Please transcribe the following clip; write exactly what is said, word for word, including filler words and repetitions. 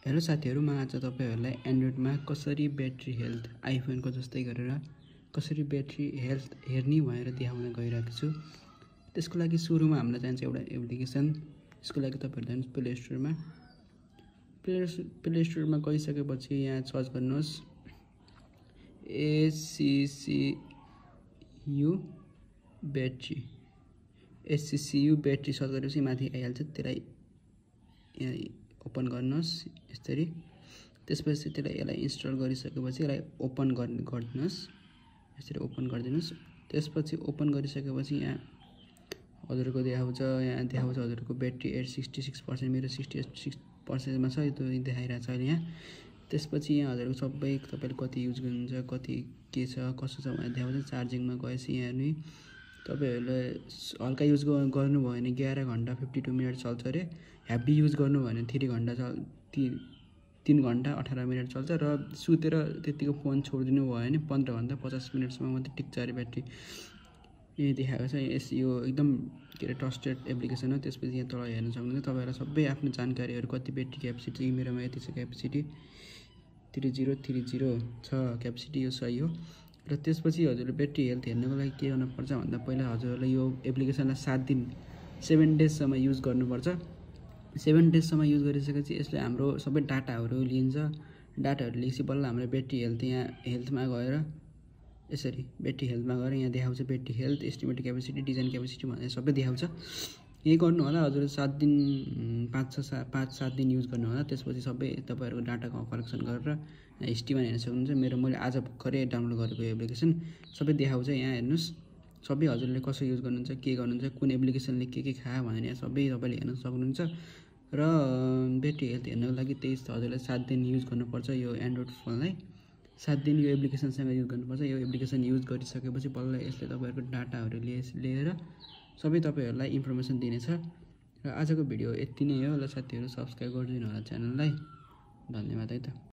Hello साथीहरु, म आज तपाईहरुलाई एन्ड्रोइडमा कसरी ब्याट्री हेल्थ आइफोनको जस्तै गरेर कसरी ब्याट्री हेल्थ हेर्ने भनेर देखाउन गइरहेको छु। त्यसको लागि सुरुमा हामीलाई चाहिन्छ एउटा एप्लिकेसन। यसको लागि तपाईहरु जानुस् प्ले स्टोरमा। प्ले प्ले स्टोरमा गइसकेपछि यहाँ सर्च गर्नुस् SCCU battery SCCU battery search गरेपछि माथि आइहाल्छ। त्यसलाई यहाँ ओपन गर्नुस् यसरी। त्यसपछि त्यसलाई यसलाई इन्स्टल गरिसकेपछि यसलाई ओपन गर्दिनुस् यसरी ओपन गरिदिनुस्। त्यसपछि ओपन गरिसकेपछि यहाँ हजुरको देखाउँछ यहाँ देखाउँछ हजुरको ब्याट्री छियासठी प्रतिशत मेरो छियासठी प्रतिशत मा छ। यो देखाइरहेछ अहिले यहाँ। त्यसपछि यहाँ हजुरको सबै तपाईले कति युज गर्नुहुन्छ कति के छ कसो छ भनेर देखाउँछ। चार्जिङमा गएपछि यहाँ नि तपाईहरुले हल्का युज गर्नु भयो भने एघार घण्टा बाउन्न मिनेट चल्छ रे। हेभी युज गर्नु भयो भने तीन घण्टा चल तीन घण्टा अठार मिनेट चल्छ र सुतेर त्यतिको फोन छोड्दिनु भयो भने पन्ध्र घण्टा पचास मिनेटसम्म मात्रै टिक्छ रे ब्याट्री। यही देखाएको छ। यस यो एकदम के रे ट्रस्टेड एप्लिकेसन हो। त्यसपछि यहाँ तल हेर्न सक्नुहुन्छ तपाईहरुलाई सबै आफ्नो जानकारीहरु कति ब्याट्री क्यापेसिटी मेरोमा यति छ क्यापेसिटी तीन शून्य तीन शून्य छ क्यापेसिटी यो सही हो। र त्यसपछि हजुरले ब्याट्री हेल्थ हेर्नको लागि के गर्नु पर्छ भन्दा पहिला हजुरले यो एप्लिकेसनलाई सात दिन सेभेन डेज सम्म युज गर्नुपर्छ। सेभेन डेज सम्म युज गरिसकेपछि यसले हाम्रो सबै डाटाहरु लिन्छ। डाटाहरु लिएपछि बल्ल हाम्रो ब्याट्री हेल्थ यहाँ हेल्थमा गएर यसरी ब्याट्री हेल्थमा गएर यहाँ देखाउँछ battery health estimated capacity design capacity भनेर सबै देखाउँछ। यही गर्नु होला हजुर। सात दिन पाँच छ पाँच सात दिन युज गर्नु होला। त्यसपछि सबै तपाईहरुको डाटाको कलेक्सन गरेर हिस्ट्रीमा हेर्न सक्नुहुन्छ। मेरो मैले आज भर्खरै डाउनलोड गरेको एप्लिकेसन सबै देखाउँछ यहाँ हेर्नुस्। सबै हजुरले कसो युज गर्नुहुन्छ के गर्नुहुन्छ कुन एप्लिकेसनले के के खायो भनेर यहाँ सबै तपाईले हेर्न सक्नुहुन्छ। र ब्याट्री हेल्थ हेर्नको लागि त्यही हजुरले सात दिन युज गर्नुपर्छ। यो एन्ड्रोइड फोनलाई सात दिन यो एप्लिकेसनसँग युज गर्नुपर्छ। यो एप्लिकेसन युज गरिसकेपछि बल्ल यसले तपाईहरुको डाटाहरु लिएर सबै तपाईहरुलाई इन्फर्मेसन दिनेछ। र आजको भिडियो यति नै हो। ल साथीहरु सब्स्क्राइब गरिदिनु होला च्यानललाई। धन्यवाद है त।